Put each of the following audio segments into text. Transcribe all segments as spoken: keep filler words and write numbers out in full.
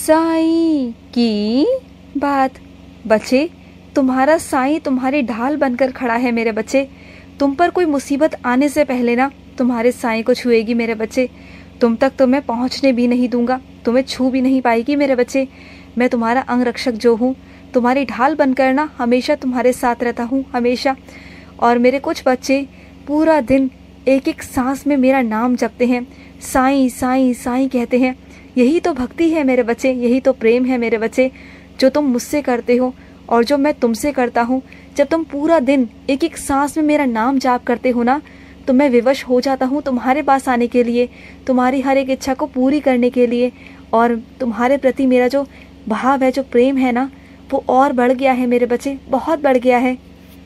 साईं की बात। बच्चे, तुम्हारा साईं तुम्हारी ढाल बनकर खड़ा है मेरे बच्चे। तुम पर कोई मुसीबत आने से पहले ना तुम्हारे साईं को छुएगी मेरे बच्चे। तुम तक तो मैं पहुंचने भी नहीं दूंगा, तुम्हें छू भी नहीं पाएगी मेरे बच्चे। मैं तुम्हारा अंगरक्षक जो हूँ, तुम्हारी ढाल बनकर ना हमेशा तुम्हारे साथ रहता हूँ, हमेशा। और मेरे कुछ बच्चे पूरा दिन एक एक सांस में मेरा नाम जपते हैं, साईं साईं साईं कहते हैं। यही तो भक्ति है मेरे बच्चे, यही तो प्रेम है मेरे बच्चे, जो तुम मुझसे करते हो और जो मैं तुमसे करता हूँ। जब तुम पूरा दिन एक एक सांस में मेरा नाम जाप करते हो ना, तो मैं विवश हो जाता हूँ तुम्हारे पास आने के लिए, तुम्हारी हर एक इच्छा को पूरी करने के लिए। और तुम्हारे प्रति मेरा जो भाव है, जो प्रेम है ना, वो और बढ़ गया है मेरे बच्चे, बहुत बढ़ गया है।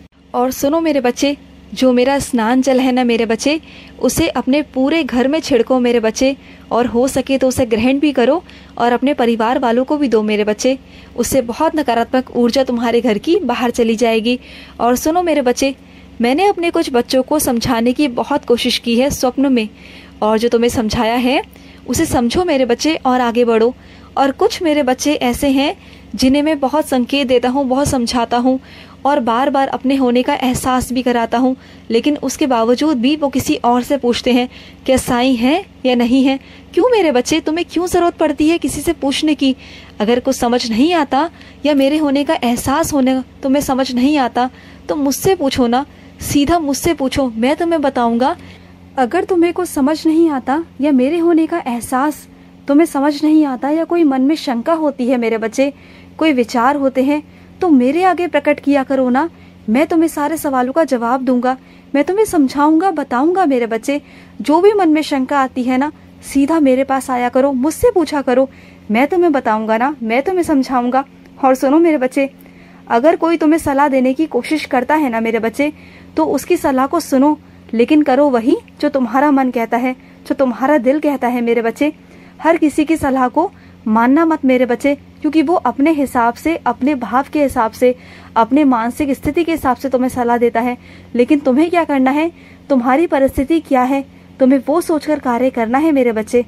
और सुनो मेरे बच्चे, जो मेरा स्नान जल है ना मेरे बच्चे, उसे अपने पूरे घर में छिड़को मेरे बच्चे, और हो सके तो उसे ग्रहण भी करो और अपने परिवार वालों को भी दो मेरे बच्चे। उससे बहुत नकारात्मक ऊर्जा तुम्हारे घर की बाहर चली जाएगी। और सुनो मेरे बच्चे, मैंने अपने कुछ बच्चों को समझाने की बहुत कोशिश की है स्वप्न में, और जो तुम्हें समझाया है उसे समझो मेरे बच्चे और आगे बढ़ो। और कुछ मेरे बच्चे ऐसे हैं जिन्हें मैं बहुत संकेत देता हूँ, बहुत समझाता हूँ और बार बार अपने होने का एहसास भी कराता हूँ, लेकिन उसके बावजूद भी वो किसी और से पूछते हैं क्या साईं है या नहीं है। क्यों मेरे बच्चे, तुम्हें क्यों ज़रूरत पड़ती है किसी से पूछने की? अगर कुछ समझ नहीं आता या मेरे होने का एहसास होने तुम्हें समझ नहीं आता तो मुझसे पूछो ना, सीधा मुझसे पूछो, मैं तुम्हें बताऊँगा। अगर तुम्हें कुछ समझ नहीं आता या मेरे होने का एहसास तुम्हें समझ नहीं आता या कोई मन में शंका होती है मेरे बच्चे, कोई विचार होते हैं, तो मेरे आगे प्रकट किया करो ना। मैं तुम्हें सारे सवालों का जवाब दूंगा, मैं तुम्हें समझाऊंगा, बताऊंगा मेरे बच्चे। जो भी मन में शंका आती है ना, सीधा मेरे पास आया करो, मुझसे पूछा करो, मैं तुम्हें बताऊंगा ना, मैं तुम्हें समझाऊंगा। और सुनो मेरे बच्चे, अगर कोई तुम्हें सलाह देने की कोशिश करता है ना मेरे बच्चे, तो उसकी सलाह को सुनो, लेकिन करो वही जो तुम्हारा मन कहता है, जो तुम्हारा दिल कहता है मेरे बच्चे। हर किसी की सलाह को मानना मत मेरे बच्चे, क्योंकि वो अपने हिसाब से, अपने भाव के हिसाब से, अपने मानसिक स्थिति के हिसाब से तुम्हें सलाह देता है। लेकिन तुम्हें क्या करना है, तुम्हारी परिस्थिति क्या है, तुम्हें वो सोचकर कार्य करना है मेरे बच्चे।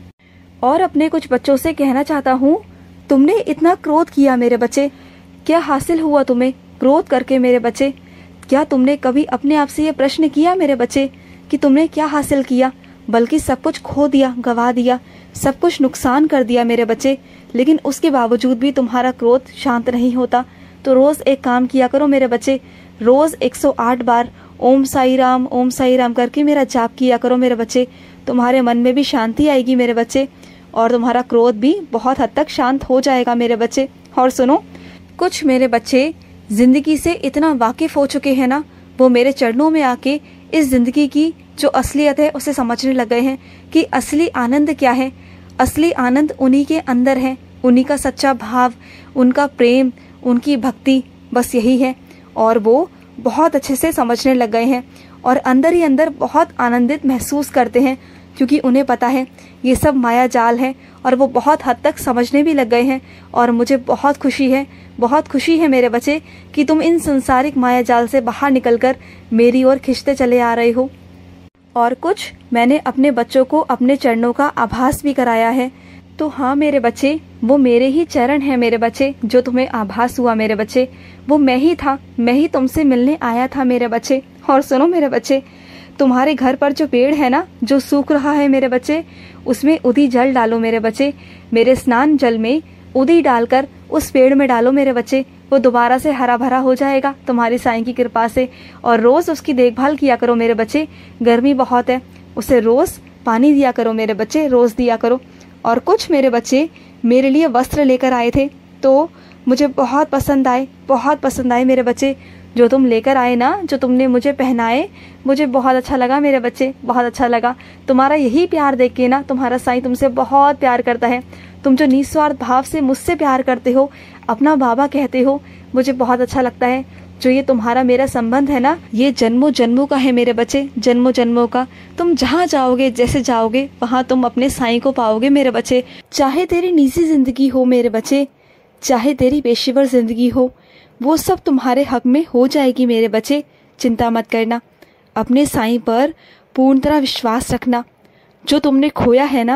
और अपने कुछ बच्चों से कहना चाहता हूँ, तुमने इतना क्रोध किया मेरे बच्चे, क्या हासिल हुआ तुम्हें क्रोध करके मेरे बच्चे? क्या तुमने कभी अपने आप से ये प्रश्न किया मेरे बच्चे कि तुमने क्या हासिल किया? बल्कि सब कुछ खो दिया, गवा दिया, सब कुछ नुकसान कर दिया मेरे बच्चे। लेकिन उसके बावजूद भी तुम्हारा क्रोध शांत नहीं होता। तो रोज़ एक काम किया करो मेरे बच्चे, रोज़ एक सौ आठ बार ओम साई राम ओम साई राम करके मेरा जाप किया करो मेरे बच्चे। तुम्हारे मन में भी शांति आएगी मेरे बच्चे, और तुम्हारा क्रोध भी बहुत हद तक शांत हो जाएगा मेरे बच्चे। और सुनो, कुछ मेरे बच्चे ज़िंदगी से इतना वाकिफ़ हो चुके हैं ना, वो मेरे चरणों में आके इस ज़िंदगी की जो असलियत है उसे समझने लग गए हैं कि असली आनंद क्या है। असली आनंद उन्हीं के अंदर है, उन्हीं का सच्चा भाव, उनका प्रेम, उनकी भक्ति, बस यही है। और वो बहुत अच्छे से समझने लग गए हैं और अंदर ही अंदर बहुत आनंदित महसूस करते हैं, क्योंकि उन्हें पता है ये सब माया जाल है, और वो बहुत हद तक समझने भी लग गए हैं। और मुझे बहुत खुशी है, बहुत खुशी है मेरे बच्चे कि तुम इन संसारिक माया जाल से बाहर निकलकर मेरी ओर खिंचते चले आ रहे हो। और कुछ मैंने अपने बच्चों को अपने चरणों का आभास भी कराया है। तो हाँ मेरे बच्चे, वो मेरे ही चरण हैं मेरे बच्चे, जो तुम्हें आभास हुआ मेरे बच्चे, वो मैं ही था, मैं ही तुमसे मिलने आया था मेरे बच्चे। और सुनो मेरे बच्चे, तुम्हारे घर पर जो पेड़ है ना, जो सूख रहा है मेरे बच्चे, उसमें उदी जल डालो मेरे बच्चे। मेरे स्नान जल में उदी डालकर उस पेड़ में डालो मेरे बच्चे, वो दोबारा से हरा भरा हो जाएगा तुम्हारी साईं की कृपा से। और रोज़ उसकी देखभाल किया करो मेरे बच्चे, गर्मी बहुत है, उसे रोज़ पानी दिया करो मेरे बच्चे, रोज़ दिया करो। और कुछ मेरे बच्चे मेरे लिए वस्त्र लेकर आए थे, तो मुझे बहुत पसंद आए, बहुत पसंद आए मेरे बच्चे। जो तुम लेकर आए ना, जो तुमने मुझे पहनाए, मुझे बहुत अच्छा लगा मेरे बच्चे, बहुत अच्छा लगा। तुम्हारा यही प्यार देख के ना, तुम्हारा साईं तुमसे बहुत प्यार करता है। तुम जो निस्वार्थ भाव से मुझसे प्यार करते हो, अपना बाबा कहते हो, मुझे बहुत अच्छा लगता है। जो ये तुम्हारा मेरा संबंध है ना, ये जन्मों जन्मों का है मेरे बच्चे, जन्मों जन्मों का। तुम जहाँ जाओगे, जैसे जाओगे, वहाँ तुम अपने साईं को पाओगे मेरे बच्चे। चाहे तेरी निजी जिंदगी हो मेरे बच्चे, चाहे तेरी पेशेवर जिंदगी हो, वो सब तुम्हारे हक में हो जाएगी मेरे बच्चे। चिंता मत करना, अपने साईं पर पूर्ण तरह विश्वास रखना। जो तुमने खोया है ना,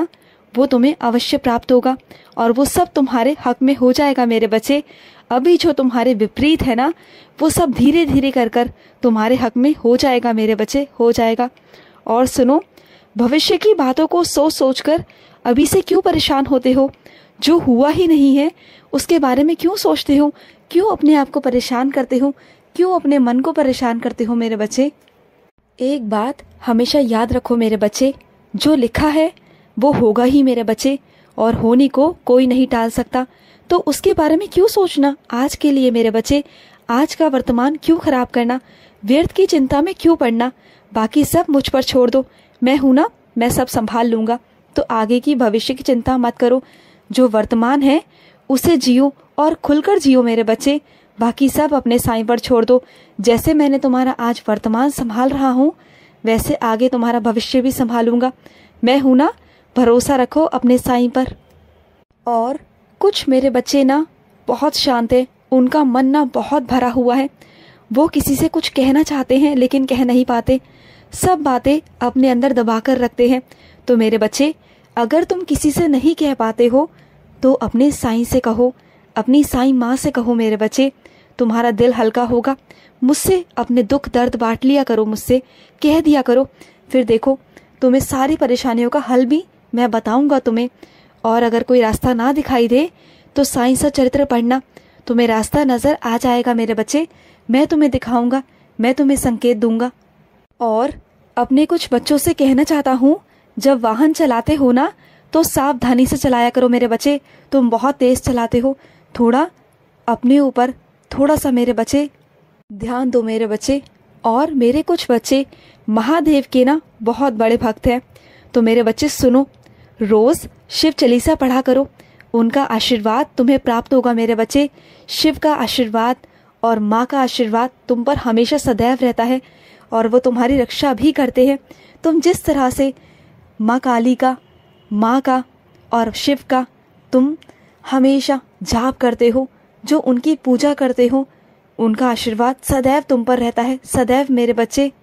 वो तुम्हें अवश्य प्राप्त होगा और वो सब तुम्हारे हक में हो जाएगा मेरे बच्चे। अभी जो तुम्हारे विपरीत है ना, वो सब धीरे धीरे कर कर तुम्हारे हक में हो जाएगा मेरे बच्चे, हो जाएगा। और सुनो, भविष्य की बातों को सोच सोच कर अभी से क्यों परेशान होते हो? जो हुआ ही नहीं है उसके बारे में क्यों सोचते हो? क्यों अपने आप को परेशान करते हो? क्यों अपने मन को परेशान करते हो मेरे बच्चे? एक बात हमेशा याद रखो मेरे बच्चे, जो लिखा है वो होगा ही मेरे बच्चे, और होने को कोई नहीं टाल सकता। तो उसके बारे में क्यों सोचना आज के लिए मेरे बच्चे? आज का वर्तमान क्यों खराब करना? व्यर्थ की चिंता में क्यों पड़ना? बाकी सब मुझ पर छोड़ दो, मैं हूं ना, मैं सब संभाल लूंगा। तो आगे की भविष्य की चिंता मत करो, जो वर्तमान है उसे जियो और खुलकर जियो मेरे बच्चे। बाकी सब अपने साईं पर छोड़ दो। जैसे मैंने तुम्हारा आज वर्तमान संभाल रहा हूँ, वैसे आगे तुम्हारा भविष्य भी संभालूंगा। मैं हूं ना, भरोसा रखो अपने साईं पर। और कुछ मेरे बच्चे ना बहुत शांत है, उनका मन ना बहुत भरा हुआ है। वो किसी से कुछ कहना चाहते हैं लेकिन कह नहीं पाते, सब बातें अपने अंदर दबा कर रखते हैं। तो मेरे बच्चे, अगर तुम किसी से नहीं कह पाते हो तो अपने साईं से कहो, अपनी साईं माँ से कहो मेरे बच्चे, तुम्हारा दिल हल्का होगा। मुझसे अपने दुख दर्द बांट लिया करो, मुझसे कह दिया करो, फिर देखो तुम्हें सारी परेशानियों का हल भी मैं बताऊंगा तुम्हें। और अगर कोई रास्ता ना दिखाई दे तो साईं सा चरित्र पढ़ना, तुम्हें रास्ता नजर आ जाएगा मेरे बच्चे। मैं तुम्हें दिखाऊंगा, मैं तुम्हें संकेत दूंगा। और अपने कुछ बच्चों से कहना चाहता हूँ, जब वाहन चलाते हो ना तो सावधानी से चलाया करो मेरे बच्चे। तुम बहुत तेज चलाते हो, थोड़ा अपने ऊपर थोड़ा सा मेरे बच्चे ध्यान दो मेरे बच्चे। और मेरे कुछ बच्चे महादेव के ना बहुत बड़े भक्त हैं, तो मेरे बच्चे सुनो, रोज शिव चालीसा पढ़ा करो, उनका आशीर्वाद तुम्हें प्राप्त होगा मेरे बच्चे। शिव का आशीर्वाद और माँ का आशीर्वाद तुम पर हमेशा सदैव रहता है और वो तुम्हारी रक्षा भी करते हैं। तुम जिस तरह से माँ काली का, माँ का और शिव का तुम हमेशा जाप करते हो, जो उनकी पूजा करते हो, उनका आशीर्वाद सदैव तुम पर रहता है, सदैव मेरे बच्चे।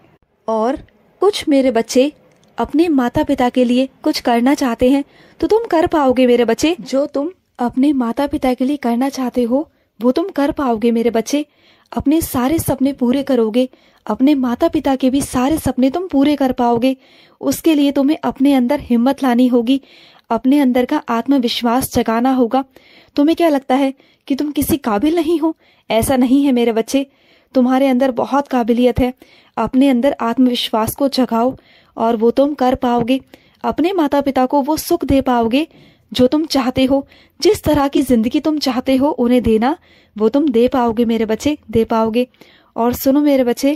और कुछ मेरे बच्चे अपने माता पिता के लिए कुछ करना चाहते हैं, तो तुम कर पाओगे मेरे बच्चे। जो तुम अपने माता पिता के लिए करना चाहते हो वो तुम कर पाओगे मेरे बच्चे। अपने सारे सपने पूरे करोगे, अपने माता पिता के भी सारे सपने तुम पूरे कर पाओगे। उसके लिए तुम्हें अपने अंदर हिम्मत लानी होगी, अपने अंदर का आत्मविश्वास जगाना होगा। तुम्हें क्या लगता है कि तुम किसी काबिल नहीं हो? ऐसा नहीं है मेरे बच्चे, तुम्हारे अंदर बहुत काबिलियत है। अपने अंदर आत्मविश्वास को जगाओ और वो तुम कर पाओगे। अपने माता पिता को वो सुख दे पाओगे जो तुम चाहते हो। जिस तरह की जिंदगी तुम चाहते हो उन्हें देना, वो तुम दे पाओगे मेरे बच्चे, दे पाओगे। और सुनो मेरे बच्चे,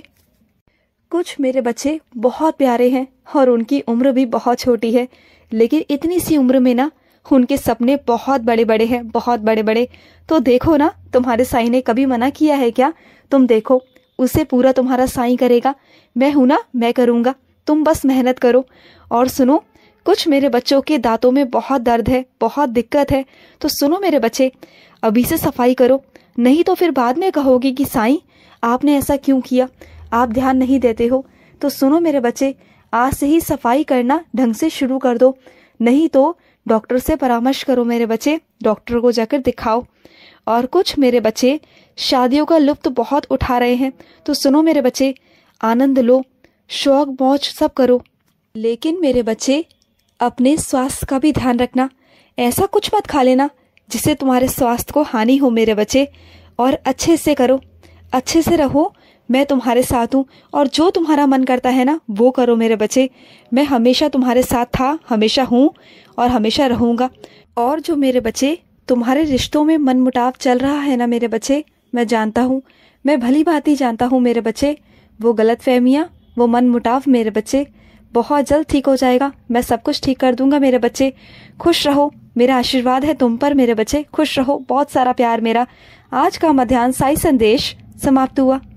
कुछ मेरे बच्चे बहुत प्यारे हैं और उनकी उम्र भी बहुत छोटी है, लेकिन इतनी सी उम्र में ना उनके सपने बहुत बड़े बड़े हैं, बहुत बड़े बड़े। तो देखो ना, तुम्हारे साईं ने कभी मना किया है क्या? तुम देखो, उसे पूरा तुम्हारा साईं करेगा। मैं हूं ना, मैं करूंगा, तुम बस मेहनत करो। और सुनो, कुछ मेरे बच्चों के दांतों में बहुत दर्द है, बहुत दिक्कत है। तो सुनो मेरे बच्चे, अभी से सफाई करो, नहीं तो फिर बाद में कहोगे कि साईं आपने ऐसा क्यों किया, आप ध्यान नहीं देते हो। तो सुनो मेरे बच्चे, आज से ही सफाई करना ढंग से शुरू कर दो, नहीं तो डॉक्टर से परामर्श करो मेरे बच्चे, डॉक्टर को जाकर दिखाओ। और कुछ मेरे बच्चे शादियों का लुत्फ बहुत उठा रहे हैं, तो सुनो मेरे बच्चे, आनंद लो, शौक मौज सब करो, लेकिन मेरे बच्चे अपने स्वास्थ्य का भी ध्यान रखना। ऐसा कुछ मत खा लेना जिससे तुम्हारे स्वास्थ्य को हानि हो मेरे बच्चे। और अच्छे से करो, अच्छे से रहो, मैं तुम्हारे साथ हूँ। और जो तुम्हारा मन करता है ना वो करो मेरे बच्चे। मैं हमेशा तुम्हारे साथ था, हमेशा हूँ और हमेशा रहूँगा। और जो मेरे बच्चे तुम्हारे रिश्तों में मनमुटाव चल रहा है ना मेरे बच्चे, मैं जानता हूँ, मैं भली भांति जानता हूँ मेरे बच्चे। वो गलतफहमियाँ, वो मनमुटाव मेरे बच्चे बहुत जल्द ठीक हो जाएगा। मैं सब कुछ ठीक कर दूंगा मेरे बच्चे। खुश रहो, मेरा आशीर्वाद है तुम पर मेरे बच्चे। खुश रहो, बहुत सारा प्यार मेरा। आज का मध्याह्न साई संदेश समाप्त हुआ।